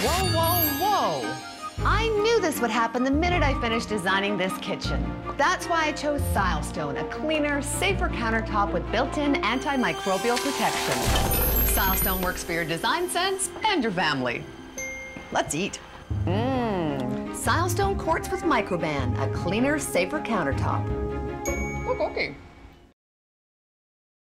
Whoa, whoa, whoa! I knew this would happen the minute I finished designing this kitchen. That's why I chose Silestone, a cleaner, safer countertop with built-in antimicrobial protection. Silestone works for your design sense and your family. Let's eat. Silestone quartz with microban, a cleaner, safer countertop. Oh, okay.